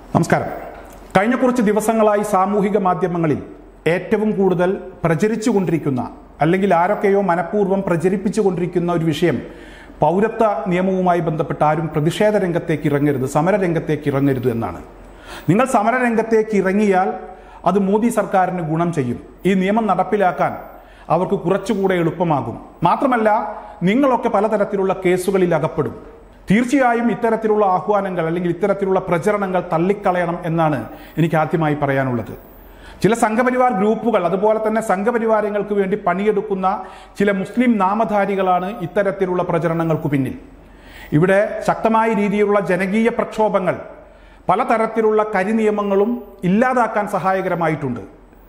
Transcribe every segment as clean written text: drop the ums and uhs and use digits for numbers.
നമസ്കാരം. കഴിഞ്ഞ കുറച്ച് ദിവസങ്ങളായി സാമൂഹിക മാധ്യമങ്ങളിൽ ഏറ്റവും കൂടുതൽ പ്രചരിച്ചുകൊണ്ടിരിക്കുന്ന അല്ലെങ്കിൽ ആരൊക്കെയോ മനഃപൂർവ്വം പ്രചരിപ്പിച്ചുകൊണ്ടിരിക്കുന്ന ഒരു വിഷയം പൗരത്വ നിയമവുമായി ബന്ധപ്പെട്ട് ആരും പ്രതിഷേധ രംഗത്തേക്ക് ഇറങ്ങരുത്, സമരരംഗത്തേക്ക് ഇറങ്ങരുത് എന്നാണ്. നിങ്ങൾ സമരരംഗത്തേക്ക് ഇറങ്ങിയാൽ അത് മോദി സർക്കാരിന് ഗുണം ചെയ്യും. ഈ നിയമം നടപ്പിലാക്കാൻ അവർക്ക് കുറച്ചുകൂടെ എളുപ്പമാകും. മാത്രമല്ല, നിങ്ങളൊക്കെ പലതരത്തിലുള്ള കേസുകളിൽ അകപ്പെടും. തീർച്ചയായും ഇത്തരത്തിലുള്ള ആഹ്വാനങ്ങൾ അല്ലെങ്കിൽ ഇത്തരത്തിലുള്ള പ്രചരണങ്ങൾ തള്ളിക്കളയണം എന്നാണ് എനിക്ക് ആദ്യമായി പറയാനുള്ളത്. ചില സംഘപരിവാർ ഗ്രൂപ്പുകൾ, അതുപോലെ തന്നെ സംഘപരിവാരങ്ങൾക്ക് വേണ്ടി പണിയെടുക്കുന്ന ചില മുസ്ലിം നാമധാരികളാണ് ഇത്തരത്തിലുള്ള പ്രചരണങ്ങൾക്ക് പിന്നിൽ. ഇവിടെ ശക്തമായ രീതിയിലുള്ള ജനകീയ പ്രക്ഷോഭങ്ങൾ, പലതരത്തിലുള്ള കരിനിയമങ്ങളും ഇല്ലാതാക്കാൻ സഹായകരമായിട്ടുണ്ട്.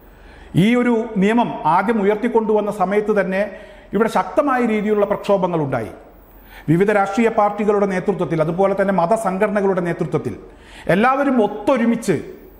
ഈ ഒരു നിയമം ആദ്യം ഉയർത്തിക്കൊണ്ടുവന്ന സമയത്ത് തന്നെ ഇവിടെ ശക്തമായ രീതിയിലുള്ള പ്രക്ഷോഭങ്ങൾ ഉണ്ടായി. വിവിധ രാഷ്ട്രീയ പാർട്ടികളുടെ നേതൃത്വത്തിൽ, അതുപോലെ തന്നെ മതസംഘടനകളുടെ നേതൃത്വത്തിൽ എല്ലാവരും ഒത്തൊരുമിച്ച്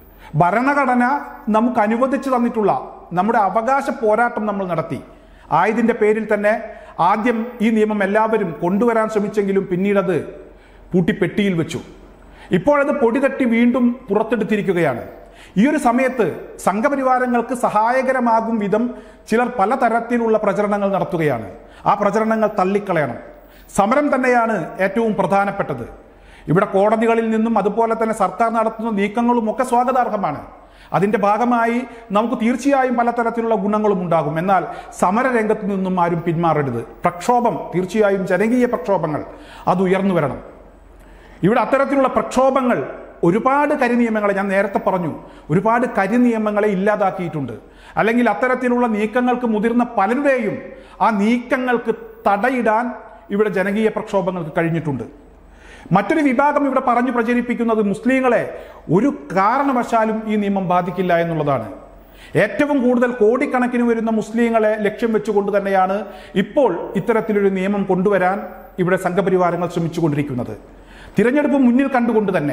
ഭരണഘടന നമുക്ക് അനുവദിച്ചു തന്നിട്ടുള്ള നമ്മുടെ അവകാശ പോരാട്ടം നമ്മൾ നടത്തി. ആയതിൻ്റെ പേരിൽ തന്നെ ആദ്യം ഈ നിയമം എല്ലാവരും കൊണ്ടുവരാൻ ശ്രമിച്ചെങ്കിലും പിന്നീടത് പൂട്ടിപ്പെട്ടിയിൽ വെച്ചു. ഇപ്പോഴത് പൊടിതട്ടി വീണ്ടും പുറത്തെടുത്തിരിക്കുകയാണ്. ഈ ഒരു സമയത്ത് സംഘപരിവാരങ്ങൾക്ക് സഹായകരമാകും വിധം ചിലർ പലതരത്തിലുള്ള പ്രചരണങ്ങൾ നടത്തുകയാണ്. ആ പ്രചരണങ്ങൾ തള്ളിക്കളയണം. സമരം തന്നെയാണ് ഏറ്റവും പ്രധാനപ്പെട്ടത്. ഇവിടെ കോടതികളിൽ നിന്നും അതുപോലെ തന്നെ സർക്കാർ നടത്തുന്ന നീക്കങ്ങളും ഒക്കെ സ്വാഗതാർഹമാണ്. അതിൻ്റെ ഭാഗമായി നമുക്ക് തീർച്ചയായും പലതരത്തിലുള്ള ഗുണങ്ങളും ഉണ്ടാകും. എന്നാൽ സമരരംഗത്ത് നിന്നും ആരും പിന്മാറരുത്. പ്രക്ഷോഭം, തീർച്ചയായും ജനകീയ പ്രക്ഷോഭങ്ങൾ അത് ഉയർന്നു വരണം. ഇവിടെ അത്തരത്തിലുള്ള പ്രക്ഷോഭങ്ങൾ, ഒരുപാട് കരിനിയമങ്ങളെ, ഞാൻ നേരത്തെ പറഞ്ഞു, ഒരുപാട് കരിനിയമങ്ങളെ ഇല്ലാതാക്കിയിട്ടുണ്ട്. അല്ലെങ്കിൽ അത്തരത്തിലുള്ള നീക്കങ്ങൾക്ക് മുതിർന്ന പലരുടെയും ആ നീക്കങ്ങൾക്ക് തടയിടാൻ ഇവിടെ ജനകീയ പ്രക്ഷോഭങ്ങൾക്ക് കഴിഞ്ഞിട്ടുണ്ട്. മറ്റൊരു വിഭാഗം ഇവിടെ പറഞ്ഞു പ്രചരിപ്പിക്കുന്നത് മുസ്ലിങ്ങളെ ഒരു കാരണവശാലും ഈ നിയമം ബാധിക്കില്ല എന്നുള്ളതാണ്. ഏറ്റവും കൂടുതൽ കോടിക്കണക്കിന് വരുന്ന മുസ്ലിങ്ങളെ ലക്ഷ്യം വെച്ചുകൊണ്ട് തന്നെയാണ് ഇപ്പോൾ ഇത്തരത്തിലൊരു നിയമം കൊണ്ടുവരാൻ ഇവിടെ സംഘപരിവാരങ്ങൾ ശ്രമിച്ചുകൊണ്ടിരിക്കുന്നത്. തിരഞ്ഞെടുപ്പ് മുന്നിൽ കണ്ടുകൊണ്ട് തന്നെ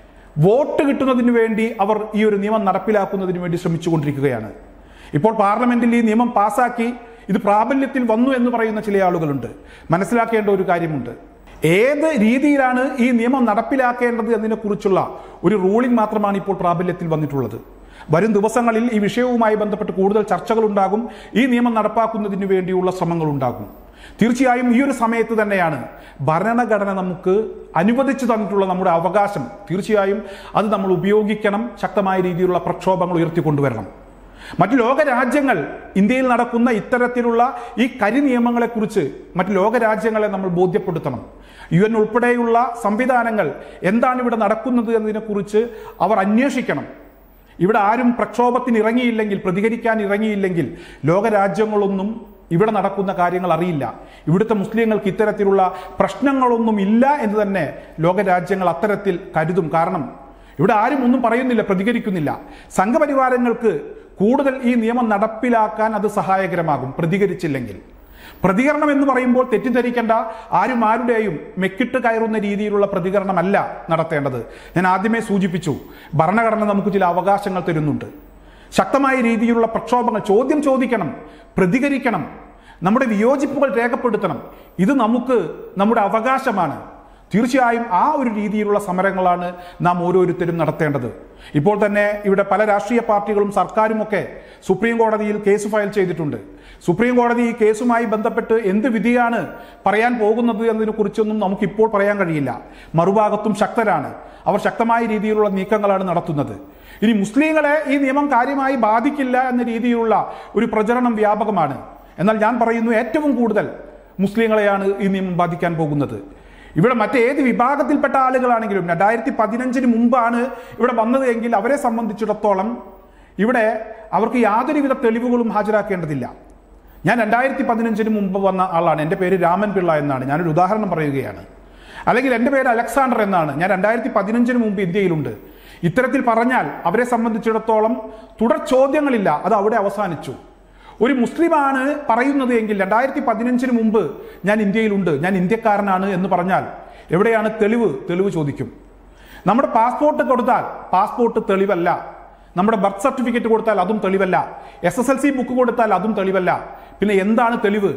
വോട്ട് കിട്ടുന്നതിന് വേണ്ടി അവർ ഈ ഒരു നിയമം നടപ്പിലാക്കുന്നതിന് വേണ്ടി ശ്രമിച്ചുകൊണ്ടിരിക്കുകയാണ്. ഇപ്പോൾ പാർലമെന്റിൽ ഈ നിയമം പാസാക്കി ഇത് പ്രാബല്യത്തിൽ വന്നു എന്ന് പറയുന്ന ചില ആളുകളുണ്ട്. മനസ്സിലാക്കേണ്ട ഒരു കാര്യമുണ്ട്. ഏത് രീതിയിലാണ് ഈ നിയമം നടപ്പിലാക്കേണ്ടത് എന്നതിനെക്കുറിച്ചുള്ള ഒരു റൂളിംഗ് മാത്രമാണ് ഇപ്പോൾ പ്രാബല്യത്തിൽ വന്നിട്ടുള്ളത്. വരും ദിവസങ്ങളിൽ ഈ വിഷയവുമായി ബന്ധപ്പെട്ട് കൂടുതൽ ചർച്ചകൾ ഉണ്ടാകും. ഈ നിയമം നടപ്പാക്കുന്നതിന് വേണ്ടിയുള്ള ശ്രമങ്ങൾ ഉണ്ടാകും. തീർച്ചയായും ഈ ഒരു സമയത്ത് തന്നെയാണ് ഭരണഘടന നമുക്ക് അനുവദിച്ചു തന്നിട്ടുള്ള നമ്മുടെ അവകാശം, തീർച്ചയായും അത് നമ്മൾ ഉപയോഗിക്കണം. ശക്തമായ രീതിയിലുള്ള പ്രക്ഷോഭങ്ങൾ ഉയർത്തിക്കൊണ്ടുവരണം. മറ്റു ലോകരാജ്യങ്ങൾ ഇന്ത്യയിൽ നടക്കുന്ന ഇത്തരത്തിലുള്ള ഈ കരിനിയമങ്ങളെക്കുറിച്ച് മറ്റു ലോകരാജ്യങ്ങളെ നമ്മൾ ബോധ്യപ്പെടുത്തണം. UN ഉൾപ്പെടെയുള്ള സംവിധാനങ്ങൾ എന്താണ് ഇവിടെ നടക്കുന്നത് എന്നതിനെക്കുറിച്ച് അവർ അന്വേഷിക്കണം. ഇവിടെ ആരും പ്രക്ഷോഭത്തിന് ഇറങ്ങിയില്ലെങ്കിൽ, പ്രതികരിക്കാൻ ഇറങ്ങിയില്ലെങ്കിൽ ലോകരാജ്യങ്ങളൊന്നും ഇവിടെ നടക്കുന്ന കാര്യങ്ങൾ അറിയില്ല. ഇവിടുത്തെ മുസ്ലിങ്ങൾക്ക് ഇത്തരത്തിലുള്ള പ്രശ്നങ്ങളൊന്നും ഇല്ല എന്ന് തന്നെ ലോകരാജ്യങ്ങൾ അത്തരത്തിൽ കരുതും. കാരണം ഇവിടെ ആരും ഒന്നും പറയുന്നില്ല, പ്രതികരിക്കുന്നില്ല. സംഘപരിവാരങ്ങൾക്ക് കൂടുതൽ ഈ നിയമം നടപ്പിലാക്കാൻ അത് സഹായകരമാകും പ്രതികരിച്ചില്ലെങ്കിൽ. പ്രതികരണം എന്ന് പറയുമ്പോൾ തെറ്റിദ്ധരിക്കേണ്ട, ആരും ആരുടെയും മെക്കിട്ട് കയറുന്ന രീതിയിലുള്ള പ്രതികരണമല്ല നടത്തേണ്ടത്. ഞാൻ ആദ്യമേ സൂചിപ്പിച്ചു, ഭരണഘടന നമുക്ക് ചില അവകാശങ്ങൾ തരുന്നുണ്ട്. ശക്തമായ രീതിയിലുള്ള പ്രക്ഷോഭങ്ങൾ, ചോദ്യം ചോദിക്കണം, പ്രതികരിക്കണം, നമ്മുടെ വിയോജിപ്പുകൾ രേഖപ്പെടുത്തണം. ഇത് നമുക്ക് നമ്മുടെ അവകാശമാണ്. തീർച്ചയായും ആ ഒരു രീതിയിലുള്ള സമരങ്ങളാണ് നാം ഓരോരുത്തരും നടത്തേണ്ടത്. ഇപ്പോൾ തന്നെ ഇവിടെ പല രാഷ്ട്രീയ പാർട്ടികളും സർക്കാരുമൊക്കെ സുപ്രീം കോടതിയിൽ കേസ് ഫയൽ ചെയ്തിട്ടുണ്ട്. സുപ്രീം കോടതി ഈ കേസുമായി ബന്ധപ്പെട്ട് എന്ത് വിധിയാണ് പറയാൻ പോകുന്നത് എന്നതിനെ കുറിച്ചൊന്നും നമുക്കിപ്പോൾ പറയാൻ കഴിയില്ല. മറുഭാഗത്തും ശക്തരാണ്. അവർ ശക്തമായ രീതിയിലുള്ള നീക്കങ്ങളാണ് നടത്തുന്നത്. ഇനി മുസ്ലിങ്ങളെ ഈ നിയമം കാര്യമായി ബാധിക്കില്ല എന്ന രീതിയിലുള്ള ഒരു പ്രചരണം വ്യാപകമാണ്. എന്നാൽ ഞാൻ പറയുന്നു, ഏറ്റവും കൂടുതൽ മുസ്ലിങ്ങളെയാണ് ഈ നിയമം ബാധിക്കാൻ പോകുന്നത്. ഇവിടെ മറ്റേത് വിഭാഗത്തിൽപ്പെട്ട ആളുകളാണെങ്കിലും 2015 മുമ്പാണ് ഇവിടെ വന്നത് എങ്കിൽ അവരെ സംബന്ധിച്ചിടത്തോളം ഇവിടെ അവർക്ക് യാതൊരുവിധ തെളിവുകളും ഹാജരാക്കേണ്ടതില്ല. ഞാൻ 2015 മുമ്പ് വന്ന ആളാണ്. എൻ്റെ പേര് രാമൻ പിള്ള എന്നാണ്. ഞാനൊരു ഉദാഹരണം പറയുകയാണ്. അല്ലെങ്കിൽ എൻ്റെ പേര് അലക്സാണ്ടർ എന്നാണ്. ഞാൻ 2015 മുമ്പ് ഇന്ത്യയിലുണ്ട്. ഇത്തരത്തിൽ പറഞ്ഞാൽ അവരെ സംബന്ധിച്ചിടത്തോളം തുടർ ചോദ്യങ്ങളില്ല, അത് അവിടെ അവസാനിച്ചു. ഒരു മുസ്ലിമാണ് പറയുന്നത് എങ്കിൽ 2015 മുമ്പ് ഞാൻ ഇന്ത്യയിലുണ്ട്, ഞാൻ ഇന്ത്യക്കാരനാണ് എന്ന് പറഞ്ഞാൽ എവിടെയാണ് തെളിവ്? തെളിവ് ചോദിക്കും. നമ്മുടെ പാസ്പോർട്ട് കൊടുത്താൽ പാസ്പോർട്ട് തെളിവല്ല. നമ്മുടെ ബർത്ത് സർട്ടിഫിക്കറ്റ് കൊടുത്താൽ അതും തെളിവല്ല. SSLC ബുക്ക് കൊടുത്താൽ അതും തെളിവല്ല. പിന്നെ എന്താണ് തെളിവ്?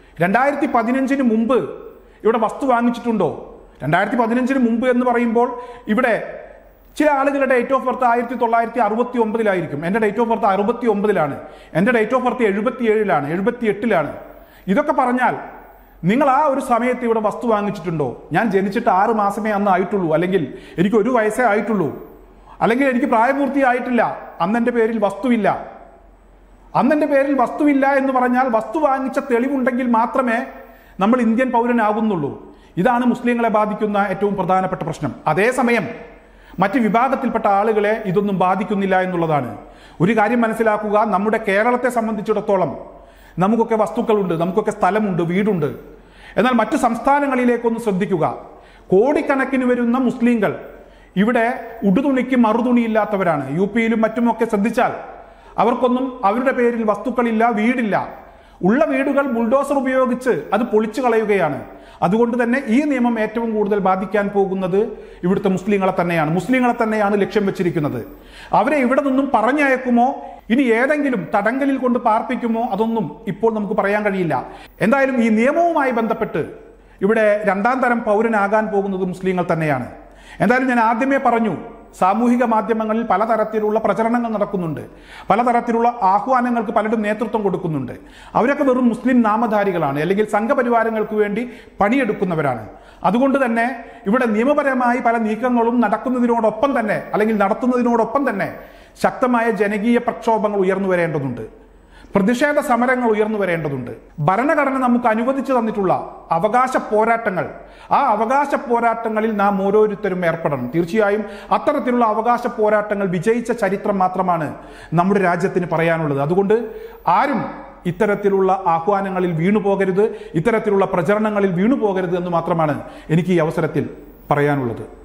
2015 മുമ്പ് ഇവിടെ വസ്തു വാങ്ങിച്ചിട്ടുണ്ടോ? 2015 മുമ്പ് എന്ന് പറയുമ്പോൾ ഇവിടെ ചില ആളുകളുടെ ഡേറ്റ് ഓഫ് ബർത്ത് 1969 എൻ്റെ ഡേറ്റ് ഓഫ് ബർത്ത് 69, എൻ്റെ ഡേറ്റ് ഓഫ് ബർത്ത് 77, 78. ഇതൊക്കെ പറഞ്ഞാൽ നിങ്ങൾ ആ ഒരു സമയത്ത് ഇവിടെ വസ്തു വാങ്ങിച്ചിട്ടുണ്ടോ? ഞാൻ ജനിച്ചിട്ട് 6 മാസമേ അന്ന് ആയിട്ടുള്ളൂ, അല്ലെങ്കിൽ എനിക്ക് 1 വയസ്സേ ആയിട്ടുള്ളൂ, അല്ലെങ്കിൽ എനിക്ക് പ്രായപൂർത്തിയായിട്ടില്ല, അന്നെൻ്റെ പേരിൽ വസ്തുവില്ല. അന്നെൻ്റെ പേരിൽ വസ്തുവില്ല എന്ന് പറഞ്ഞാൽ വസ്തു വാങ്ങിച്ച തെളിവുണ്ടെങ്കിൽ മാത്രമേ നമ്മൾ ഇന്ത്യൻ പൗരനാകുന്നുള്ളൂ. ഇതാണ് മുസ്ലിങ്ങളെ ബാധിക്കുന്ന ഏറ്റവും പ്രധാനപ്പെട്ട പ്രശ്നം. അതേസമയം മറ്റ് വിഭാഗത്തിൽപ്പെട്ട ആളുകളെ ഇതൊന്നും ബാധിക്കുന്നില്ല എന്നുള്ളതാണ്. ഒരു കാര്യം മനസ്സിലാക്കുക, നമ്മുടെ കേരളത്തെ സംബന്ധിച്ചിടത്തോളം നമുക്കൊക്കെ വസ്തുക്കളുണ്ട്, നമുക്കൊക്കെ സ്ഥലമുണ്ട്, വീടുണ്ട്. എന്നാൽ മറ്റു സംസ്ഥാനങ്ങളിലേക്കൊന്ന് ശ്രദ്ധിക്കുക. കോടിക്കണക്കിന് വരുന്ന മുസ്ലിങ്ങൾ ഇവിടെ ഉടുതുണിക്ക് മറുതുണിയില്ലാത്തവരാണ്. യു പിയിലും മറ്റുമൊക്കെ ശ്രദ്ധിച്ചാൽ അവർക്കൊന്നും അവരുടെ പേരിൽ വസ്തുക്കളില്ല, വീടില്ല. ഉള്ള വീടുകൾ ബുൾഡോസർ ഉപയോഗിച്ച് അത് പൊളിച്ചു കളയുകയാണ്. അതുകൊണ്ട് തന്നെ ഈ നിയമം ഏറ്റവും കൂടുതൽ ബാധിക്കാൻ പോകുന്നത് ഇവിടുത്തെ മുസ്ലിങ്ങളെ തന്നെയാണ് ലക്ഷ്യം വെച്ചിരിക്കുന്നത്. അവരെ ഇവിടെ നിന്നും പറഞ്ഞയക്കുമോ, ഇനി ഏതെങ്കിലും തടങ്കലിൽ കൊണ്ട് പാർപ്പിക്കുമോ, അതൊന്നും ഇപ്പോൾ നമുക്ക് പറയാൻ കഴിയില്ല. എന്തായാലും ഈ നിയമവുമായി ബന്ധപ്പെട്ട് ഇവിടെ 2ാം തരം പൗരനാകാൻ പോകുന്നത് മുസ്ലിങ്ങൾ തന്നെയാണ്. എന്തായാലും ഞാൻ ആദ്യമേ പറഞ്ഞു, സാമൂഹിക മാധ്യമങ്ങളിൽ പലതരത്തിലുള്ള പ്രചരണങ്ങൾ നടക്കുന്നുണ്ട്, പലതരത്തിലുള്ള ആഹ്വാനങ്ങൾക്ക് പലരും നേതൃത്വം കൊടുക്കുന്നുണ്ട്. അവരൊക്കെ വെറും മുസ്ലിം നാമധാരികളാണ്, അല്ലെങ്കിൽ സംഘപരിവാരങ്ങൾക്ക് വേണ്ടി പണിയെടുക്കുന്നവരാണ്. അതുകൊണ്ട് തന്നെ ഇവിടെ നിയമപരമായി പല നീക്കങ്ങളും നടക്കുന്നതിനോടൊപ്പം തന്നെ, അല്ലെങ്കിൽ നടത്തുന്നതിനോടൊപ്പം തന്നെ ശക്തമായ ജനകീയ പ്രക്ഷോഭങ്ങൾ ഉയർന്നു വരേണ്ടതുണ്ട്, പ്രതിഷേധ സമരങ്ങൾ ഉയർന്നു വരേണ്ടതുണ്ട്. ഭരണഘടന നമുക്ക് അനുവദിച്ചു തന്നിട്ടുള്ള അവകാശ പോരാട്ടങ്ങൾ, ആ അവകാശ പോരാട്ടങ്ങളിൽ നാം ഓരോരുത്തരും ഏർപ്പെടണം. തീർച്ചയായും അത്തരത്തിലുള്ള അവകാശ പോരാട്ടങ്ങൾ വിജയിച്ച ചരിത്രം മാത്രമാണ് നമ്മുടെ രാജ്യത്തിന് പറയാനുള്ളത്. അതുകൊണ്ട് ആരും ഇത്തരത്തിലുള്ള ആഹ്വാനങ്ങളിൽ വീണുപോകരുത്, ഇത്തരത്തിലുള്ള പ്രചരണങ്ങളിൽ വീണുപോകരുത് എന്ന് മാത്രമാണ് എനിക്ക് ഈ അവസരത്തിൽ പറയാനുള്ളത്.